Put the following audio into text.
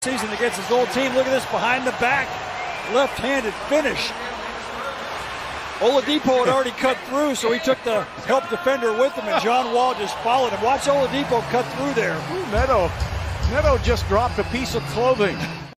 Season against his old team. Look at this behind the back, left-handed finish. Oladipo had already cut through, so he took the help defender with him, and John Wall just followed him. Watch Oladipo cut through there. Neto just dropped a piece of clothing.